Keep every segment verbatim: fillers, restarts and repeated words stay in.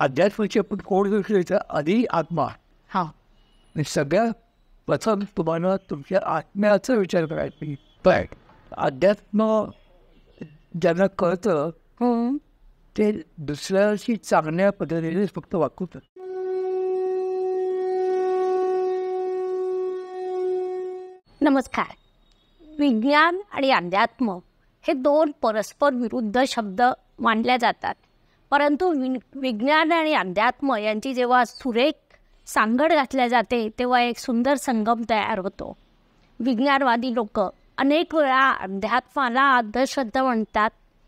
अध्यात्माची आपण कोण घेतली आधी आत्मा. हां आणि सगळ्यात प्रथम तुम्हाला तुमच्या आत्म्याचा विचार करायचा. पण अध्यात्म ज्यांना कळतं ते दुसऱ्याशी चांगल्या पद्धतीने फक्त वागतात. नमस्कार. विज्ञान आणि अध्यात्म हे दोन परस्पर विरुद्ध शब्द मानले जातात, परंतु वि विज्ञान आणि अध्यात्म यांची जेव्हा सुरेख सांगड घातल्या जाते तेव्हा एक सुंदर संगम तयार होतो. विज्ञानवादी लोक अनेक वेळा अध्यात्माला अंधश्रद्धा म्हणतात,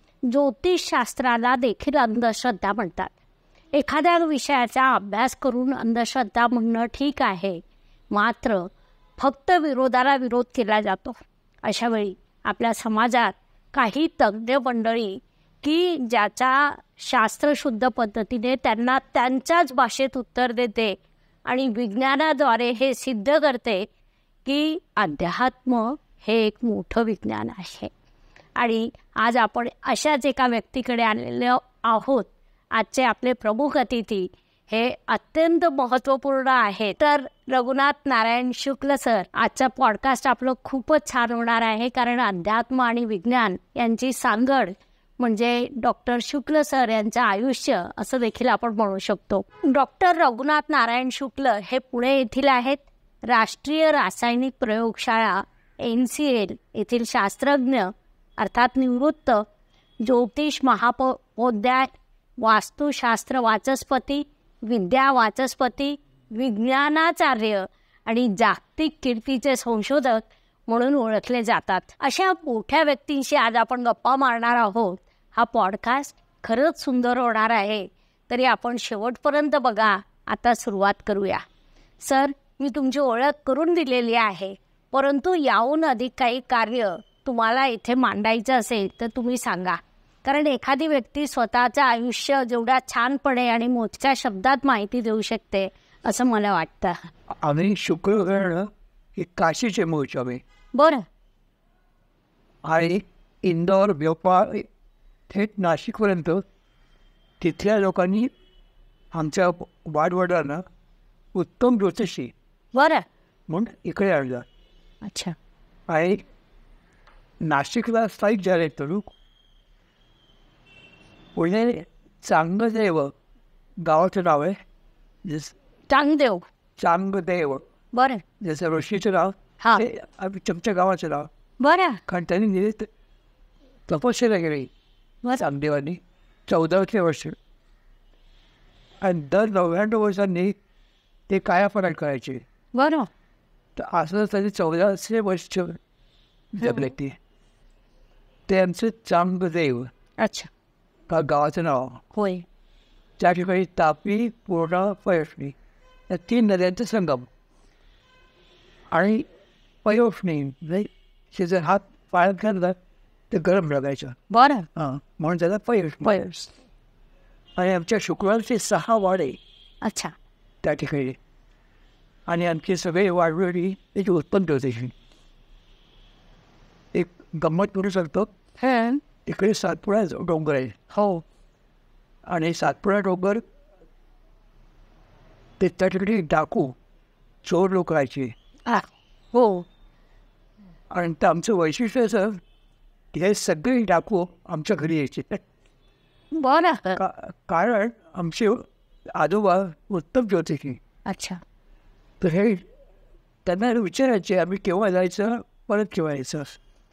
ज्योतिषशास्त्राला देखील अंधश्रद्धा म्हणतात. एखाद्या विषयाचा अभ्यास करून अंधश्रद्धा म्हणणं ठीक आहे, मात्र फक्त विरोधाला विरोध केला जातो. अशावेळी आपल्या समाजात काही तज्ज्ञ मंडळी की ज्याच्या शास्त्रशुद्ध पद्धतीने त्यांना त्यांच्याच भाषेत उत्तर देते आणि विज्ञानाद्वारे हे सिद्ध करते की अध्यात्म हे एक मोठं विज्ञान आहे. आणि आज आपण अशाच एका व्यक्तीकडे आलेले आहोत. आजचे आपले प्रमुख अतिथी हे अत्यंत महत्त्वपूर्ण आहे. तर रघुनाथ नारायण शुक्ल सर, आजचा पॉडकास्ट आपलं खूपच छान होणार आहे, कारण अध्यात्म आणि विज्ञान यांची सांगड म्हणजे डॉक्टर शुक्ल सर यांचं आयुष्य असं देखील आपण म्हणू शकतो. डॉक्टर रघुनाथ नारायण शुक्ल हे पुणे येथील आहेत. राष्ट्रीय रासायनिक प्रयोगशाळा एन सी एल येथील शास्त्रज्ञ अर्थात निवृत्त, ज्योतिष महापोध्याय, वास्तुशास्त्र वाचस्पती, विद्या वाचस्पती, विज्ञानाचार्य आणि जागतिक कीर्तीचे संशोधक म्हणून ओळखले जातात. अशा मोठ्या व्यक्तींशी आज आपण गप्पा मारणार आहोत. हा पॉडकास्ट खरंच सुंदर होणार आहे, तरी आपण शेवटपर्यंत बघा. आता सुरुवात करूया. सर, मी तुमची ओळख करून दिलेली आहे, परंतु याहून अधिक काही कार्य तुम्हाला इथे मांडायचं असेल तर तुम्ही सांगा. कारण एखादी व्यक्ती स्वतःचं आयुष्य जेवढ्या छानपणे आणि मोजक्या शब्दात माहिती देऊ शकते असं मला वाटतं. आम्ही शुक्रग्रहण हे काशीचे मूळचे आम्ही. बरं. आणि इंदोर, भोपाळ, थेट नाशिकपर्यंत तिथल्या लोकांनी आमच्या वाडवडिलांना उत्तम ज्योतिषी बरं म्हणून इकडे आणलं. अच्छा. आणि नाशिकला स्थायिक झाले तर पुणे चांगदेव गावाचं नाव आहे. जस चांगदेव चांगदेव बरं, जसं ऋषीचं नाव हा ते आमच्या गावाचं नाव. बरं. कारण त्यांनी दिले तपस्या केली चांगदेवांनी चौदाशे वर्ष. आणि दर नव्याण्णव वर्षांनी ते कायापलट करायचे. बरं. तर असं त्यांनी चौदाशे वर्ष जगले ते. ते आमचं चांगदेव. अच्छा. का गावाचं नाव होय. त्या ठिकाणी तापी, पूर्णा, पयोष्णी या तीन नद्यांचा संगम. आणि पयोष्णी म्हणजे जर हात पाण्यात घातला तर गरम लागायचं. बरं. हां, म्हणून त्याला पयोष्णी. पयोष. आणि आमच्या शुक्रवारचे सहा वाडे अच्छा. त्या ठिकाणी. आणि आमचे सगळे वाडवडी त्याची उत्पन्न होते. एक गंमत करू शकतो. हं. इकडे सातपुडा डोंगर आहे. हो. आणि सातपुडा डोंगर ते त्या ठिकाणी डाकू चोर लोक राहायचे. हो. आणि तर आमचं वैशिष्ट्य असं की हे सगळे डाकू आमच्या घरी यायचे. बरं. का कारण आमचे आजोबा उत्तम ज्योतिषी. अच्छा. तर हे त्यांना विचारायचे आम्ही केव्हा जायचं, परत केव्हा यायचं.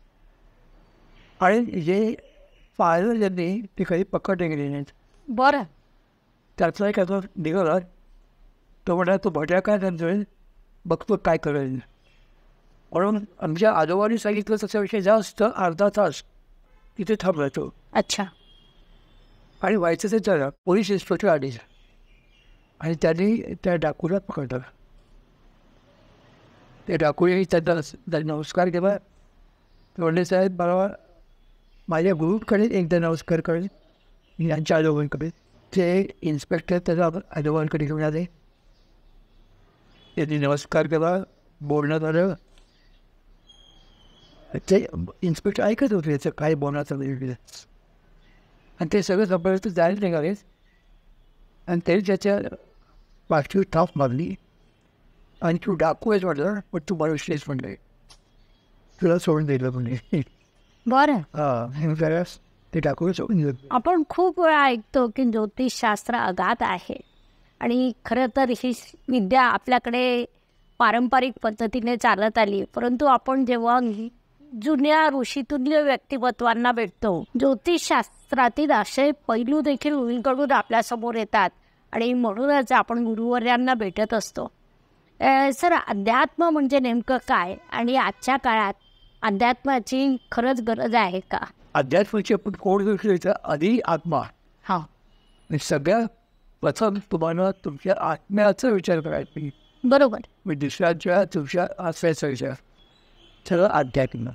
आणि जे पाहिलं ज्यांनी ते काही पकडले गेले नाहीत. बरं. त्यातला एक आता निघाला तो म्हणा तो भट्या काय त्यांचं बघतो काय करेल. म्हणून आमच्या आजोबांनी सांगितलं त्याच्याविषयी जास्त अर्धा तास तिथे थांबला तो. अच्छा. आणि व्हायचं ते झालं पोलीस इन्स्पेक्टर आले आणि त्यांनी त्या डाकूला पकडलं. ते डाकूने त्यांना त्यांना नमस्कार केला. ते म्हणले साहेब मला माझ्या गुरुकडे एकदा नमस्कार करेल यांच्या आजोबांकडे. ते इन्स्पेक्टर त्याच्या आजोबांकडे घेऊन आले. त्यांनी नमस्कार केला, बोलणं झालं. ते इन्स्पेक्टर ऐकत होते याचं काय बोलण्याचं. आणि ते सगळं संपर्क जायला निघाले. आणि त्यांनी त्याच्या पाठीवर थाप मारली आणि तू डाकू आहेस म्हटलं, पण तू मनुष्यच म्हणले, तुला सोडून दिलं म्हणजे. बरं. हां, त्यावेळेस ते डाकू सोडून दिलं. आपण खूप वेळा ऐकतो की ज्योतिषशास्त्र अगाध आहे आणि खरं तर ही विद्या आपल्याकडे पारंपरिक पद्धतीने चालत आली, परंतु आपण जेव्हा जुन्या ऋषितुल्य व्यक्तिमत्वांना भेटतो, ज्योतिषशास्त्रातील असे पैलू देखील उलगडून आपल्यासमोर येतात आणि म्हणूनच आपण गुरुवर्यांना भेटत असतो. सर, अध्यात्म म्हणजे नेमकं काय आणि आजच्या काळात अध्यात्माची खरंच गरज आहे का? अध्यात्माची आपण कोण घेतलं आधी आत्मा. हां. सगळ्या प्रथम तुम्हाला तुमच्या आत्म्याचा विचार करायचा. बरोबर. मी दुसऱ्याच्या तुमच्या आत्म्याचा विचार, सगळं अध्यात्म.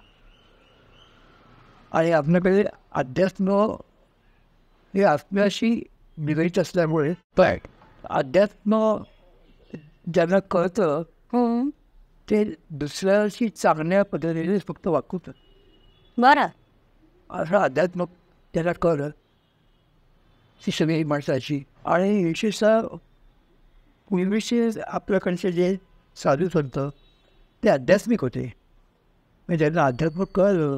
आणि आपल्याकडे अध्यात्म हे आत्म्याशी निगडीत असल्यामुळे पण अध्यात्म ज्यांना कळतं ते दुसऱ्याशी चांगल्या पद्धतीने फक्त वागतात. बरं. असं अध्यात्म त्यांना कळलं ती सगळी माणसाची. आणि विशेषतः पूर्वीचे आपल्याकडचे जे साधू संत ते आध्यात्मिक होते, म्हणजे त्यांना अध्यात्म कळलं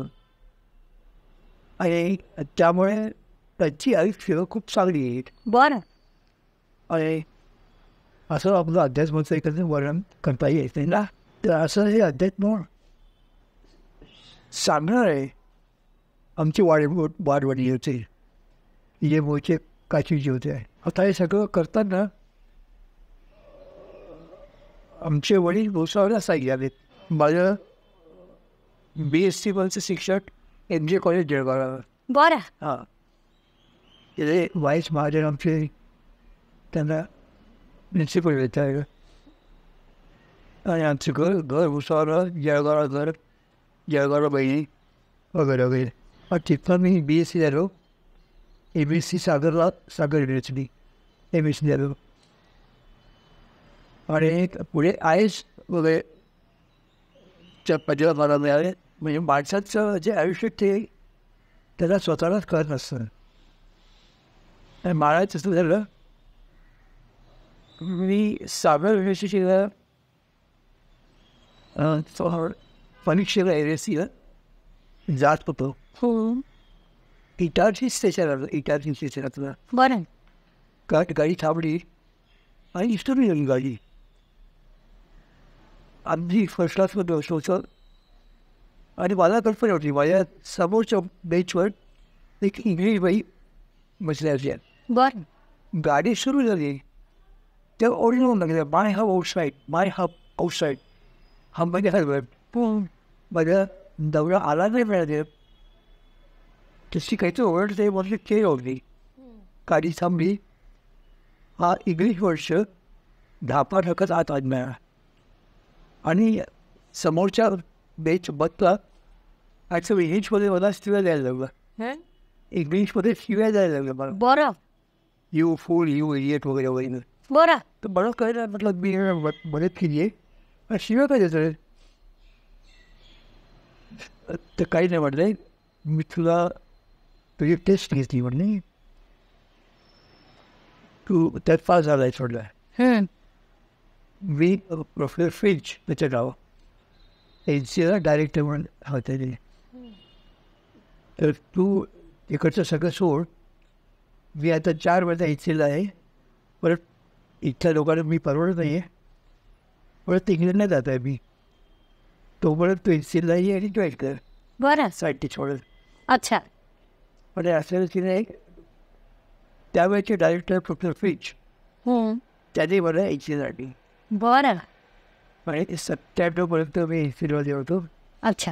आणि त्यामुळे त्यांची आयुष्य खूप चांगली आहे. बरं. आणि असं आपलं अध्यात्माचं एखादं वर्णन करता येत नाही ना. तर असं हे अध्यात्म सांगणार आहे. आमची वाढ वाढवणी होते, जे मूळचे काशीचे होते. आता हे सगळं करताना आमचे वडील भुसावळला साई आलेत. माझं बी एस सी वरचं शिक्षण एम जे कॉलेज जळगावला. बरं. हां, तिथे वाईस महाजन आमचे त्यांना प्रिन्सिपल येत आहे. आणि आमचं घर घर भुसावळला, जळगावला घर, जळगावला बहिणी वगैरे वगैरे. मग तिथं मी बी एस सी झालो. एम एस सी सागरला, Sagar university M S C झालो. आणि पुढे आय एस वगैरे च्या पदव्या मला मिळाले. म्हणजे माणसाचं जे आयुष्य ते त्याला स्वतःलाच कळत नसतं. आणि मारायचं असं झालं, मी सागर युनिव्हर्सिटीला परीक्षेला एल एस सीला जात होतो. इटारसी स्टेशन आलं, इटारसी स्टेशनातलं. बरं. का गाडी थांबली आणि इस्टोरी झाली गाडी. आमची फर्स्ट क्लासमध्ये बसलो आणि मला कल्पना होती माझ्या समोरच्या बेंचवर एक इंग्लिश बाई बसल्या होत्या. बरं. गाडी सुरू झाली तेव्हा ओढी होऊन लागल्या, my hub outside, my hub outside. हा म्हणजे हरवत माझ्या दौरा आला नाही मिळाले. तशी काहीतरी ओरडते म्हणजे ते ओढली. गाडी थांबली. हा इंग्लिश वर्ष धापा ढकत आत आणणार आणि समोरच्या बेच बसला. असं इंग्लिशमध्ये मला शिव्या द्यायला लागलं. इंग्लिशमध्ये शिव्या द्यायला लागलं मला. बरं. यू फूल, यू इडियट वगैरे वगैरे. बरं. तर मला कळलं, म्हटलं मी मदत केली आहे, शिव्या काय देतो. तर काही नाही म्हटलं, मी तुला तुझी टेस्ट घेतली म्हणले, तू त्यात पास झाला आहे सोडला. मी प्रोफेसर फिंच त्याचं नाव एन सीला डायरेक्टर म्हणून होते ते. तर तू इकडचं सगळं सोड, मी आता चार वर्ष एन सीला आहे, परत इथल्या लोकांना मी परवडत नाही आहे, परत इंग्लंडला जात आहे मी, तोपर्यंत तू एन सीला ये आणि जॉईन कर. बरं. साईडची सोडत. अच्छा. पण असं की नाही, त्यावेळेचे डायरेक्टर प्रोफेसर फिंच त्याने मला एन सी काढली. बरं. म्हणजे सत्त्याण्णवपर्यंत मी एन सीमध्ये होतो. अच्छा.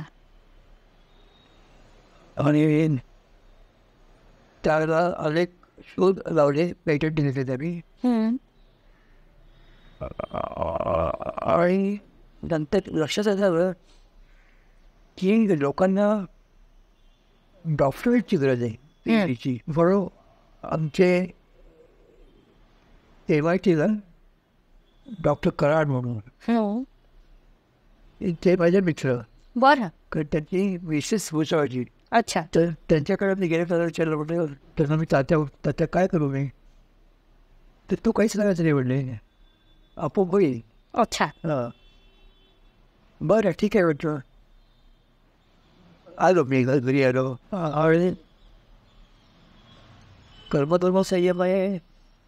आणि त्याला अनेक शोध लावले, पेटंट दिले त्यांनी. आणि नंतर लक्षात आलं की लोकांना डॉक्टरेटची गरज आहे. बरोबर. आमचे एम आय टीला डॉक्टर कराड म्हणून ते माझे मित्र. बरं. कारण त्यांची मिसेस भुसावळची. अच्छा. तर त्यांच्याकडे मी गेले तर विचारलं, म्हटलं त्यांना मी तात्या तात्या काय करू मी. तर तो काहीच करायचं नाही म्हणले, आपोआप होईल. अच्छा. हां, बरं ठीक आहे म्हटलं. आलो मी घरी आलो. आणि कर्मधर्म संयम आहे.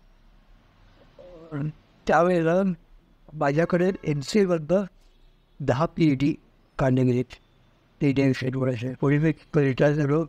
त्यावेळेला माझ्याकडे एम सी एमधनं दहा पी एच डी काढले गेलेत. ते डेव्हिड असे पुढे मी रिटायर झालो.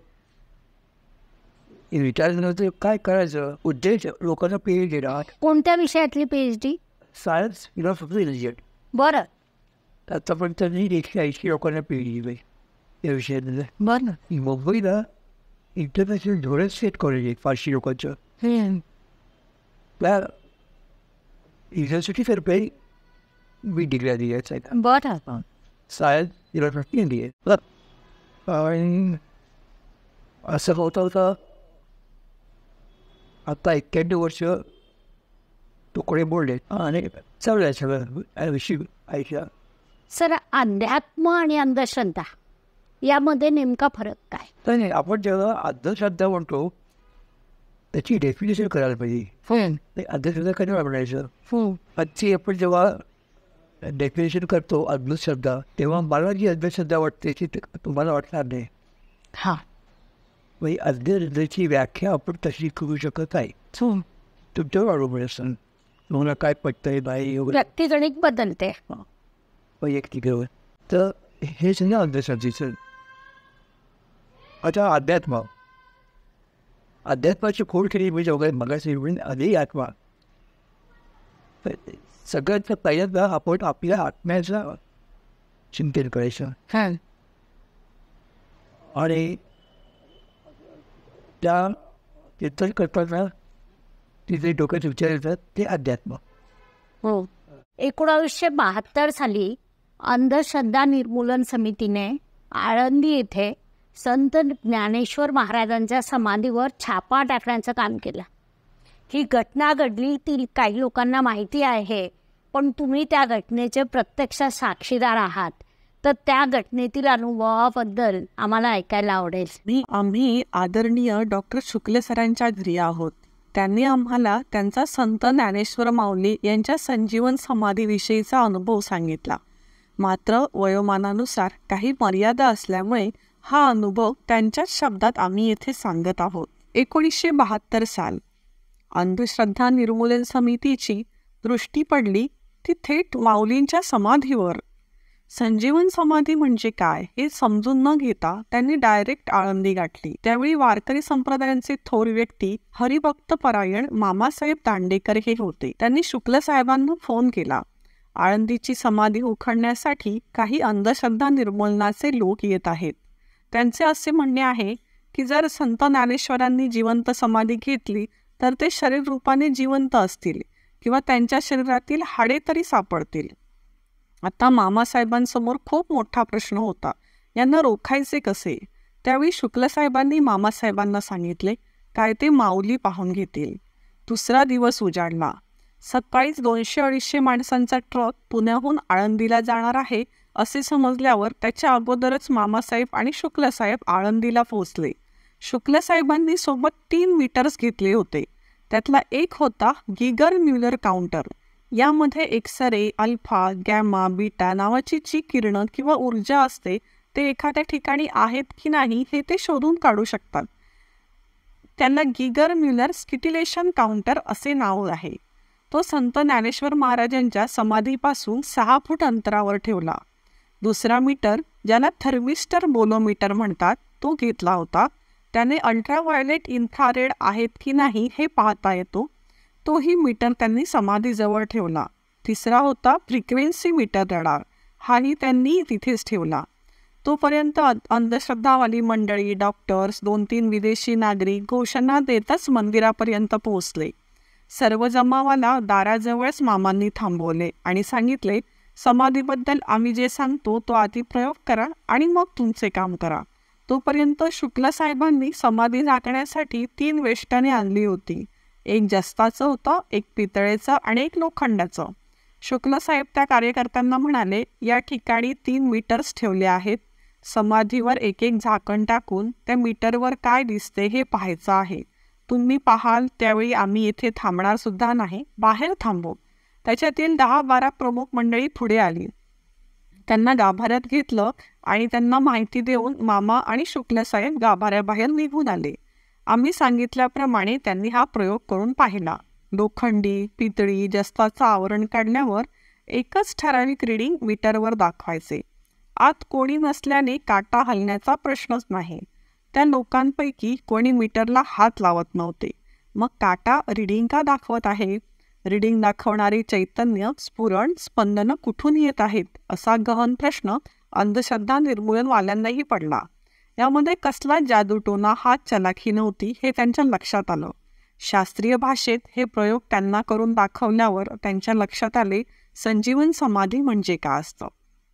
रिटायर झालं तर काय करायचं, उद्देश लोकांना पी एच डी देणार. कोणत्या विषयातली PhD? Science philosophy religion. बरं. आतापर्यंत मी एकशे ऐंशी लोकांना पी एच डी दिली या विषयात. बरं ना. मुंबईला इंटरनॅशनल धोरण सेट कॉलेज आहे फारशी लोकांचं. त्या युनिव्हर्सिटी तर्फे मी डिग्री दिली आहे. बरं. सायन्स फिलॉसॉफी दिली आहे. आणि असं होतं होतं आता एक्क्याण्णव वर्ष तुकडे बोलले आणि चालू आहे सगळं विषय ऐकला. सर, अध्यात्म आणि अंधश्रद्धा यामध्ये नेमका फरक काय? तर नाही, आपण जेव्हा अंधश्रद्धा म्हणतो त्याची डेफिनेशन करायला पाहिजे. ते अंधश्रद्धा कधी म्हणायचं. आजची आपण जेव्हा डेफिनेशन करतो अंधश्रद्धा, तेव्हा मला जी अंधश्रद्धा वाटते ती तुम्हाला वाटणार नाही. हां, म्हणजे अंधश्रद्धेची व्याख्या आपण तशी करू शकत नाही. तुमच्यावर अवलंबून असतं तुम्हाला काय पटतंय नाही वगैरे. व्यक्तिगणिक बदलते. हां, वैयक्तिक. तर हे सगळं अंधश्रद्धेचं. आता अध्यात्म अध्यात्माची खोड केली म्हणजे वगैरे मगाशी आधी आत्मा. सगळ्यात पहिल्यांदा आपण आपल्या आत्म्याचं चिंतन करायचं. हां. आणि त्या चिंतन करताना तिथे डोक्यात विचार येतात ते अध्यात्म. हो. एकोणावीसशे बहात्तर साली अंधश्रद्धा निर्मूलन समितीने आळंदी येथे संत ज्ञानेश्वर महाराजांच्या समाधीवर छापा टाकण्याचं काम केलं. ही घटना घडली ती काही लोकांना माहिती आहे, पण तुम्ही त्या घटनेचे प्रत्यक्ष साक्षीदार आहात, तर त्या घटनेतील अनुभवाबद्दल आम्हाला ऐकायला आवडेल. मी आम्ही आदरणीय डॉक्टर शुक्ल सरांच्या घरी आहोत. त्यांनी आम्हाला त्यांचा संत ज्ञानेश्वर माऊली यांच्या संजीवन समाधीविषयीचा अनुभव सांगितला. मात्र वयोमानानुसार काही मर्यादा असल्यामुळे हा अनुभव त्यांच्याच शब्दात आम्ही येथे सांगत आहोत. एकोणीसशे बहात्तर साल. अंधश्रद्धा निर्मूलन समितीची दृष्टी पडली ती थेट माऊलींच्या समाधीवर. संजीवन समाधी म्हणजे काय हे समजून न घेता त्यांनी डायरेक्ट आळंदी गाठली. त्यावेळी वारकरी संप्रदायांचे थोर व्यक्ती हरिभक्त परायण मामासाहेब दांडेकर हे होते. त्यांनी शुक्ल साहेबांना फोन केला. आळंदीची समाधी उखडण्यासाठी काही अंधश्रद्धा निर्मूलनाचे लोक येत आहेत. त्यांचे असे म्हणणे आहे की जर संत ज्ञानेश्वरांनी जिवंत समाधी घेतली तर ते शरीर रूपाने जिवंत असतील किंवा त्यांच्या शरीरातील हाडे तरी सापडतील. आता मामासाहेबांसमोर खूप मोठा प्रश्न होता. यांना रोखायचे कसे? त्यावेळी शुक्ल साहेबांनी मामासाहेबांना सांगितले काय ते माऊली पाहून घेतील. दुसरा दिवस उजाडला. सकाळीच दोनशे अडीचशे माणसांचा ट्रक पुण्याहून आळंदीला जाणार आहे असे समजल्यावर त्याच्या अगोदरच मामासाहेब आणि शुक्ल साहेब आळंदीला पोहोचले. शुक्ल साहेबांनी सोबत तीन मीटर्स घेतले होते. त्यातला एक होता गिगर म्युलर काउंटर. यामध्ये एक्सरे, अल्फा, गॅमा, बीटा नावाची जी किरणं किंवा ऊर्जा असते ते एखाद्या ठिकाणी आहेत की नाही हे ते शोधून काढू शकतात. त्यांना गिगर म्युलर स्किटिलेशन काउंटर असे नाव आहे. तो संत ज्ञानेश्वर महाराजांच्या समाधीपासून सहा फूट अंतरावर ठेवला. दुसरा मीटर, ज्याला थर्मिस्टर बोलोमीटर म्हणतात, तो घेतला होता. त्याने अल्ट्राव्हायोलेट इन्फ्रारेड आहेत की नाही हे पाहता येतो. तोही मीटर त्यांनी समाधीजवळ ठेवला. तिसरा होता फ्रिक्वेन्सी मीटर रडार. हाही त्यांनी तिथेच ठेवला. तोपर्यंत अंधश्रद्धावाली मंडळी, डॉक्टर्स, दोन तीन विदेशी नागरिक घोषणा देतच मंदिरापर्यंत पोहोचले. सर्व जमावाला दाराजवळच मामांनी थांबवले आणि सांगितले समाधीबद्दल आम्ही जे सांगतो तो आधी प्रयोग करा आणि मग तुमचे काम करा. तोपर्यंत शुक्ल साहेबांनी समाधी झाकण्यासाठी तीन वेष्टने आणली होती. एक जस्ताचं होतं, एक पितळेचं आणि एक लोखंडाचं. शुक्ल साहेब त्या कार्यकर्त्यांना म्हणाले या ठिकाणी तीन मीटर्स ठेवले आहेत. समाधीवर एक एक झाकण टाकून त्या मीटरवर काय दिसते हे पाहायचं आहे. तुम्ही पाहाल त्यावेळी आम्ही येथे थांबणार सुद्धा नाही, बाहेर थांबू. त्याच्यातील दहा बारा प्रमुख मंडळी पुढे आली. त्यांना गाभाऱ्यात घेतलं आणि त्यांना माहिती देऊन मामा आणि शुक्लसाहेब गाभाऱ्याबाहेर निघून आले. आम्ही सांगितल्याप्रमाणे त्यांनी हा प्रयोग करून पाहिला. लोखंडी पितळी जस्ताचं आवरण काढल्यावर एकच ठराविक रीडिंग मीटरवर दाखवायचे. आत कोणी नसल्याने काटा हलण्याचा प्रश्नच नाही. त्या लोकांपैकी कोणी मीटरला हात लावत नव्हते. मग काटा रीडिंग का दाखवत आहे? रीडिंग दाखवणारे चैतन्य, स्फुरण, स्पंदनं कुठून येत आहेत असा गहन प्रश्न अंधश्रद्धा निर्मूलनवाल्यांनाही पडला. यामध्ये कसला जादूटोना हात चलाखी नव्हती हे त्यांच्या लक्षात आलं. शास्त्रीय भाषेत हे प्रयोग त्यांना करून दाखवल्यावर त्यांच्या लक्षात आले संजीवन समाधी म्हणजे काय असतं.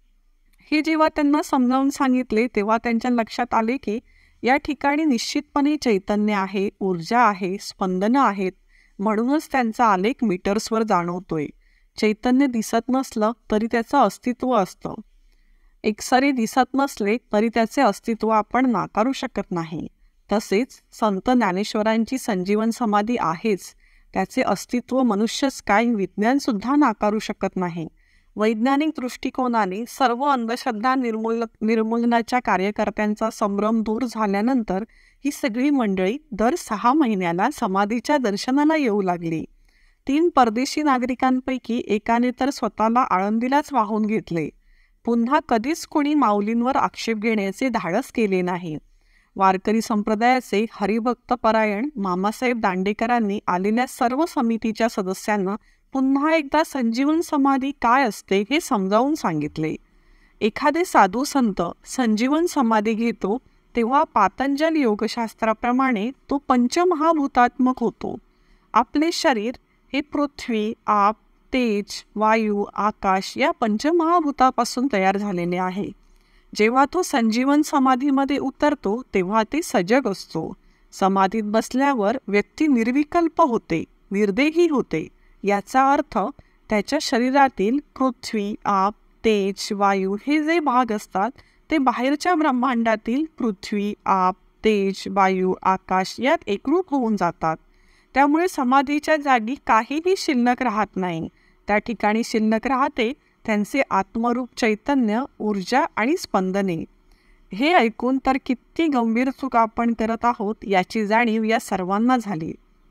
हे जेव्हा त्यांना समजावून सांगितले तेव्हा त्यांच्या लक्षात आले की या ठिकाणी निश्चितपणे चैतन्य आहे, ऊर्जा आहे, स्पंदनं आहेत. म्हणूनच त्यांचा आलेख मीटर्सवर जाणवतोय. चैतन्य दिसत नसलं तरी त्याचं अस्तित्व असतं. एकसारे दिसत नसले तरी त्याचे अस्तित्व आपण नाकारू शकत नाही. तसेच संत ज्ञानेश्वरांची संजीवन समाधी आहेच, त्याचे अस्तित्व मनुष्यच काय विज्ञानसुद्धा नाकारू शकत नाही. वैज्ञानिक दृष्टिकोनाने सर्व अंधश्रद्धा निर्मूल निर्मूलनाच्या कार्यकर्त्यांचा संभ्रम दूर झाल्यानंतर ही सगळी मंडळी दर सहा महिन्याला समाधीच्या दर्शनाला येऊ लागली. तीन परदेशी नागरिकांपैकी एकाने तर स्वतःला आळंदीलाच वाहून घेतले. पुन्हा कधीच कोणी माऊलींवर आक्षेप घेण्याचे धाडस केले नाही. वारकरी संप्रदायाचे हरिभक्तपरायण मामासाहेब दांडेकरांनी आलेल्या सर्व समितीच्या सदस्यांना पुन्हा एकदा संजीवन समाधी काय असते हे समजावून सांगितले. एखादे साधू संत संजीवन समाधी घेतो तेव्हा पातंजल योगशास्त्राप्रमाणे तो पंचमहाभूतात्मक होतो. आपले शरीर हे पृथ्वी, आप, तेज, वायू, आकाश या पंचमहाभूतापासून तयार झालेले आहे. जेव्हा तो संजीवन समाधीमध्ये उतरतो तेव्हा ते सजग असतो. समाधीत बसल्यावर व्यक्ती निर्विकल्प होते, निर्देही होते. याचा अर्थ त्याच्या शरीरातील पृथ्वी, आप, तेज, वायू हे जे भाग असतात ते बाहेरच्या ब्रह्मांडातील पृथ्वी, आप, तेज, वायू, आकाश यात एकरूप होऊन जातात. त्यामुळे समाधीच्या जागी काहीही शिल्लक राहत नाही. त्या ठिकाणी शिल्लक राहते त्यांचे आत्मरूप चैतन्य, ऊर्जा आणि स्पंदने. हे ऐकून तर किती गंभीर चूक आपण करत आहोत याची जाणीव या सर्वांना झाली.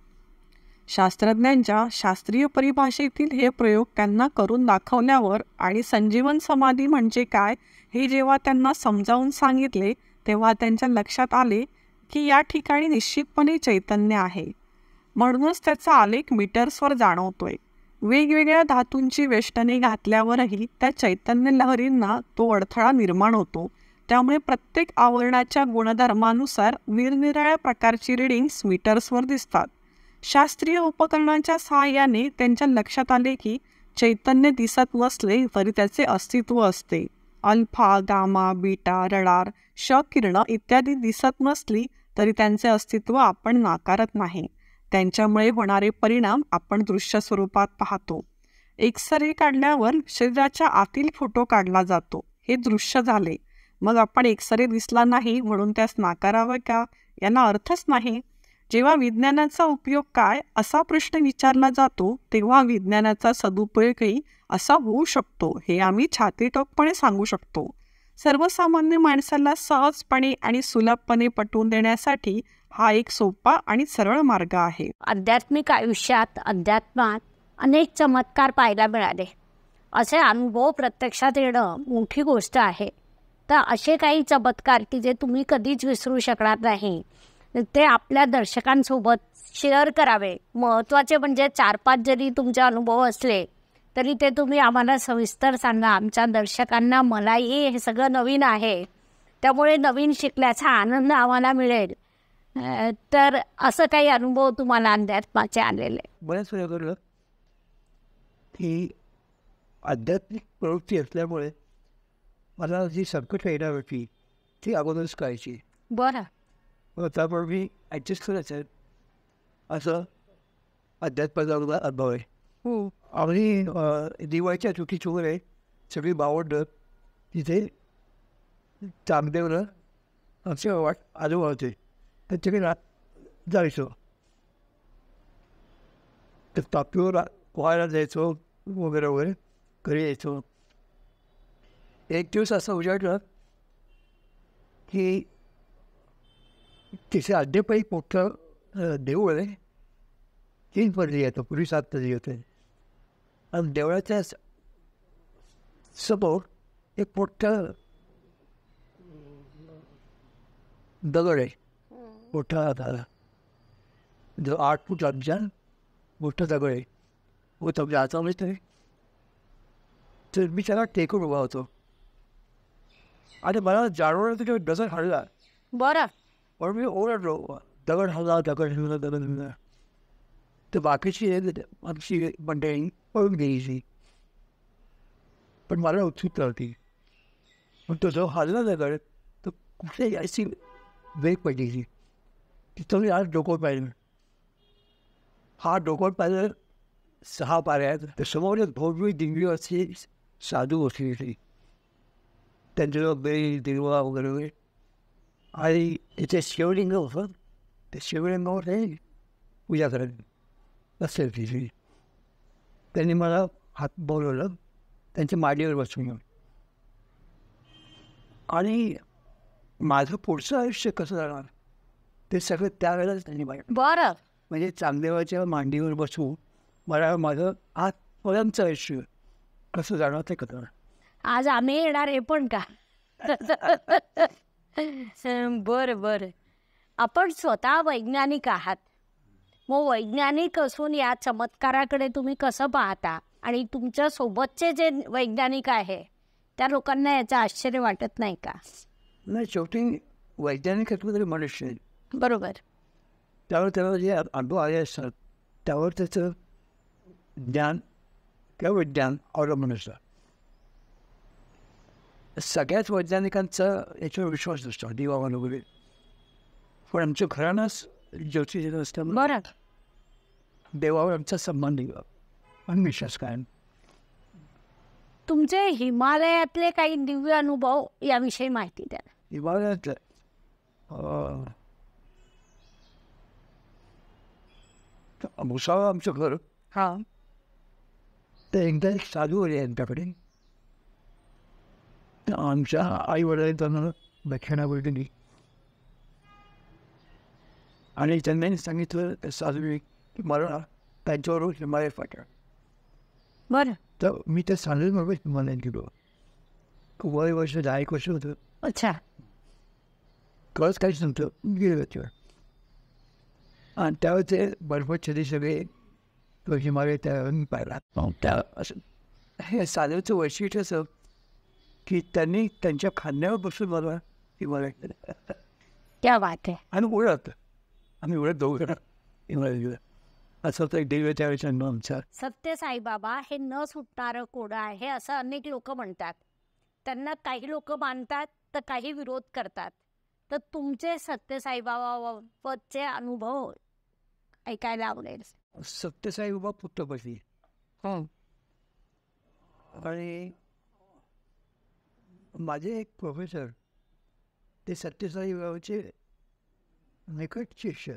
शास्त्रज्ञांच्या शास्त्रीय परिभाषेतील हे प्रयोग त्यांना करून दाखवल्यावर आणि संजीवन समाधी म्हणजे काय हे जेव्हा त्यांना समजावून सांगितले तेव्हा त्यांच्या लक्षात आले की या ठिकाणी निश्चितपणे चैतन्य आहे. म्हणूनच त्याचा आलेख मीटर्सवर जाणवतोय. वेगवेगळ्या धातूंची वेष्टने घातल्यावरही त्या चैतन्य लहरींना तो अडथळा निर्माण होतो. त्यामुळे प्रत्येक आवरणाच्या गुणधर्मानुसार निरनिराळ्या प्रकारची रीडिंग्स मीटर्सवर दिसतात. शास्त्रीय उपकरणांच्या सहाय्याने त्यांच्या लक्षात आले की चैतन्य दिसत नसले तरी त्याचे अस्तित्व असते. अल्फा, गामा, बीटा, रडार, श किरणं इत्यादी दिसत नसली तरी त्यांचे अस्तित्व आपण नाकारत नाही. त्यांच्यामुळे होणारे परिणाम आपण दृश्य स्वरूपात पाहतो. एक्सरे काढल्यावर शरीराच्या आतील फोटो काढला जातो, हे दृश्य झाले. मग आपण एक्सरे दिसला नाही म्हणून त्यास नाकारावं का? यांना अर्थच नाही. जेव्हा विज्ञानाचा उपयोग काय असा प्रश्न विचारला जातो तेव्हा विज्ञानाचा सदुपयोगही असा होऊ शकतो हे आम्ही छातीटोकपणे सांगू शकतो. सर्वसामान्य माणसाला सहजपणे आणि सुलभपणे पटवून देण्यासाठी हा एक सोपा आणि सरळ मार्ग आहे. आध्यात्मिक आयुष्यात, अध्यात्मात अनेक चमत्कार पाहायला मिळाले. असे अनुभव प्रत्यक्षात येणं मोठी गोष्ट आहे. तर असे काही चमत्कार की जे तुम्ही कधीच विसरू शकणार नाही ते आपल्या दर्शकांसोबत शेअर करावे. महत्त्वाचे म्हणजे चार पाच जरी तुमचे अनुभव असले तरी ते तुम्ही आम्हाला सविस्तर सांगा. आमच्या दर्शकांना, मलाही हे सगळं नवीन आहे, त्यामुळे नवीन शिकल्याचा आनंद आम्हाला मिळेल. तर असं काही अनुभव तुम्हाला अध्यात्माचे आलेले? बऱ्याच वेळा कळलं की आध्यात्मिक प्रवृत्ती असल्यामुळे मला जी संकट येणार होती ती अगोदरच कळायची. बरं. मग त्यामुळे मी ॲडजस्ट करायचं असं अध्यात्माचा मला अनुभव आहे. हो. आम्ही दिवाळीच्या चुकीची वगैरे सगळी बावडं तिथे चांगदेवनं आमचे वाट आजोबा होते त्यांच्याकडे जायचो. तर तापीवर पोहायला जायचो वगैरे वगैरे घरी यायचो. एक दिवस असं उजाडलं की तिथे अद्यापही मोठं अ, देऊळ आहे. तीन मजली आहे, पूर्वी सात मजली होते. आणि देवळाच्या स- समोर एक मोठं दगड आहे, मोठा झाला जो आठ फूट लांबचा मोठा दगड आहे. व तुमच्या हातामध्ये तरी तर मी त्याला टेकून उभा होतो आणि मला जाणवलं की तो दगड हल्ला. बरं. पण मी ओरडलो, दगड हल्ला दगड हल्ला दगड हल्ला. तर बाकीची आमची मंडळी पळून गेली. पण मला उत्सुकता होती. पण तो जो हल्ला दगड तो कुठे अशी वेग पडली. तिथं मी आज डोकं पाहिलं. हा डोकं पाहिलं सहा पाऱ्यात. तर समोर एक भव्य दिव्य असे साधू बसले होते. त्यांच्याजवळ बेल दिवा वगैरे वगैरे आणि इथे शिवलिंग होतं. ते शिवलिंगावर ते पूजा करत असेल तिथे. त्यांनी मला हात बोलवलं, त्यांच्या मांडीवर बसून घेऊन. आणि माझं पुढचं आयुष्य कसं जाणार ते सगळं त्यावेळेलाच त्यांनी माहिती. बरं. म्हणजे चांगदेवाच्या मांडीवर बसून मला माझं आजपर्यंतचं आयुष्य कसं जाणार ते कळणार. आज आम्ही येणार आहे पण का? बरं बरं. आपण स्वतः वैज्ञानिक आहात. मग वैज्ञानिक असून या चमत्काराकडे तुम्ही कसं पाहता? आणि तुमच्या सोबतचे जे वैज्ञानिक आहे त्या लोकांना याचं आश्चर्य वाटत नाही का? नाही, शेवटी वैज्ञानिक असलं तरी मनुष्य आहे. बरोबर. त्यावर त्याला जे अनुभव आले असतात त्यावर त्याचं ज्ञान किंवा विज्ञान अवलंबून असतं. सगळ्याच वैज्ञानिकांचा याच्यावर विश्वास असतो, देवावर वगैरे. पण आमच्या घरानंच ज्योतिष असतं. बरं. देवावर आमचा संबंध आणि विश्वास काय. तुमचे हिमालयातले काही दिव्य अनुभव याविषयी माहिती द्या. हिमालयातलं अं, भुसावळ आमचं घर. हा. तर एकदा एक साधू आले यांच्याकडे. तर आमच्या आई वडिलांनी त्यांना दक्षिणा दिली आणि त्यांनी सांगितलं साधूने की मला त्यांच्याबरोबर हिमालयात पाठवा. बरं. तर मी त्या साधूबरोबर हिमालयात गेलो. वय वर्ष दहा एक वर्ष होतं. अच्छा. कळत काहीच नव्हतं. गेलं त्याच्यावर आणि त्यावर ते बर्फाच्छादी सगळे तो हिमालय त्यावर मी पाहिला. त्या असं हे साधूचं वैशिष्ट्य असं की त्यांनी त्यांच्या खांद्यावर बसून मला हिमालयात नेलं. क्या बात आहे. आणि उडत आम्ही उडत दोघं हिमालयात गेलो. असं तर एक देव त्यावेळेचा अनुभव आमचा. सत्य साईबाबा हे न सुटणारं कोडं आहे असं अनेक लोक म्हणतात. त्यांना काही लोक मानतात तर काही विरोध करतात. तर तुमचे सत्य साईबाबाबाबतचे अनुभव ऐकायला आवडेल. सत्यसाई बाबा पुट्टपती आणि माझे एक प्रोफेसर ते सत्यसाई बाबाचे निकट शिष्य.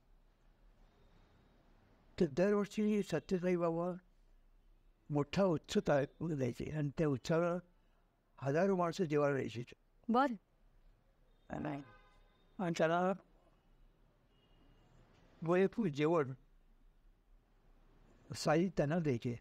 तर दरवर्षी सत्यसाई बाबा मोठा उत्सव द्यायचे आणि त्या उत्सवाला हजारो माणसं जेवायला यायची. बर. आणि त्याला वयपूर जेवण साई त्यांना द्यायचे.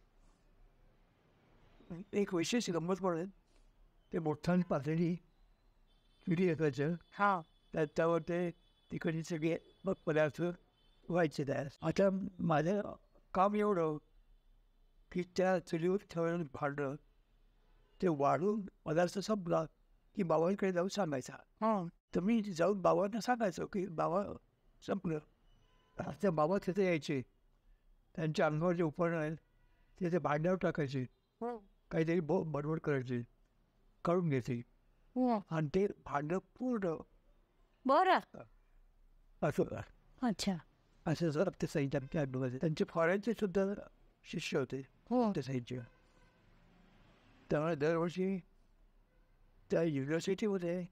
एक विशेष गंमत म्हणून ते मोठ्याने पातळी चुरी असायचं. हा. त्या त्यावर ते तिकडे सगळे मग पदार्थ व्हायचे तयार. आता माझं काम एवढं की त्या चुलीवर ठेवून भांडं ते वाढून पदार्थ संपला की बाबांकडे जाऊन सांगायचा. हा. तर मी जाऊन बाबांना सांगायचो की बाबा संपलं. त्या बाबा तिथे यायचे. त्यांच्या अंगावर जे उपकरण आहेत ते ते भांड्यावर टाकायचे. काहीतरी बो बडबड करायचे, काढून घ्यायचे आणि ते भांडं पूर्ण बरं. असं अच्छा. असं जर ते साईच्या अनुभवाचे. त्यांचे फॉरेनचे सुद्धा शिष्य होते ते साईचे. त्यामुळे दरवर्षी त्या युनिव्हर्सिटीमध्ये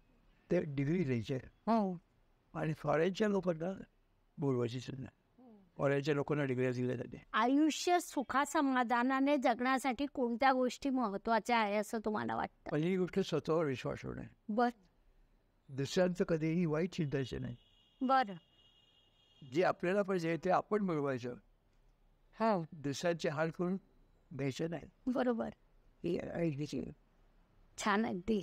ते डिग्री द्यायचे आणि फॉरेनच्या लोकांना बोलवायची सुद्धा. कॉलेजच्या लोकांना डिग्री दिल्या त्यांनी. आयुष्य सुखासमाधानाने जगण्यासाठी कोणत्या गोष्टी महत्त्वाच्या आहे असं तुम्हाला वाटतं? पहिली गोष्ट स्वतःवर विश्वास ठेवणं आहे. बर दुसऱ्यांचं कधीही वाईट चिंतायचं नाही. बरं. जे आपल्याला पाहिजे ते आपण मिळवायचं. हो दुसऱ्यांचे हाल करून घ्यायचे नाही. बरोबर. ही आहे. छान अगदी.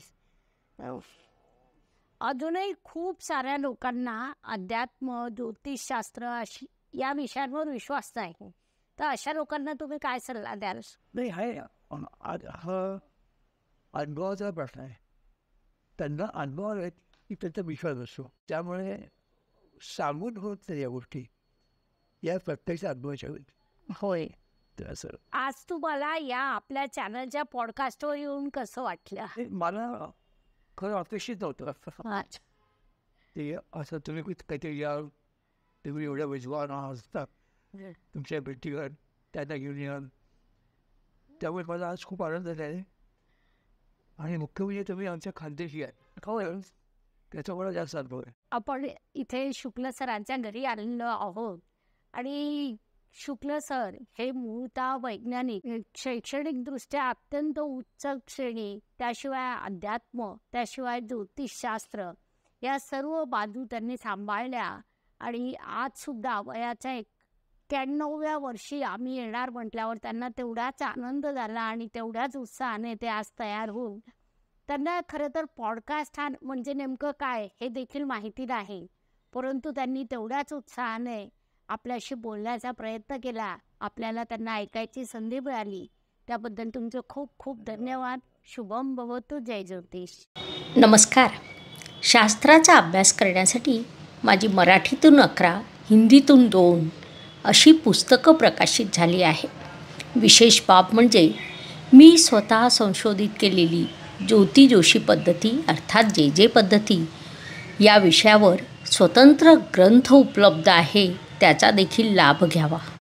अजूनही खूप साऱ्या लोकांना अध्यात्म ज्योतिषशास्त्र अशी या विषयांवर विश्वास नाही. तर अशा लोकांना तुम्ही काय सल्ला द्याल? नाही आहे अन- आ- हा अनुभवाचा प्रश्न आहे. त्यांना अनुभव आहे की त्यांचा विश्वास असतो. त्यामुळे सांगून होत नाही या गोष्टी, या प्रत्यक्ष अनुभवाच्या होईल. होय. तर असं आज तुम्हाला या आपल्या चॅनलच्या पॉडकास्टवर येऊन कसं वाटलं? हे मला खरं अपेक्षित नव्हतं. अच्छा. ते असं तुम्ही कुठं काहीतरी या, तुम्ही एवढ्या विद्वान असतात तुमच्या भेटीवर त्यांना घेऊन याल, त्यामुळे मला आज खूप आनंद झाला आहे. आणि मुख्य म्हणजे तुम्ही आमच्या खानदेशी आहे. हो त्याचा मला जास्त अनुभव आहे. आपण इथे शुक्ल सरांच्या घरी आलेलो आहोत आणि शुक्ल सर हे मूळतः वैज्ञानिक, शैक्षणिकदृष्ट्या अत्यंत उच्च श्रेणी, त्याशिवाय अध्यात्म, त्याशिवाय ज्योतिषशास्त्र या सर्व बाजू त्यांनी सांभाळल्या. आणि आजसुद्धा वयाच्या एक्क्याण्णव्या वर्षी आम्ही येणार म्हटल्यावर त्यांना तेवढाच आनंद झाला आणि तेवढ्याच उत्साहाने ते आज तयार होऊन, त्यांना खरं तर पॉडकास्ट हा म्हणजे नेमकं काय हे देखील माहिती नाही, परंतु त्यांनी तेवढ्याच उत्साहाने आपल्याशी बोलण्याचा प्रयत्न केला. आपल्याला त्यांना ऐकायची संधी मिळाली, त्याबद्दल तुमचं खूप खूप धन्यवाद. शुभम भवतु. जय ज्योतिष. नमस्कार. शास्त्राचा अभ्यास करण्यासाठी माझी मराठीतून अकरा, हिंदीतून दोन अशी पुस्तकं प्रकाशित झाली आहे. विशेष बाब म्हणजे मी स्वतः संशोधित केलेली ज्योती जोशी पद्धती अर्थात जे जे पद्धती या विषयावर स्वतंत्र ग्रंथ उपलब्ध आहे, त्याचा देखील लाभ घ्यावा.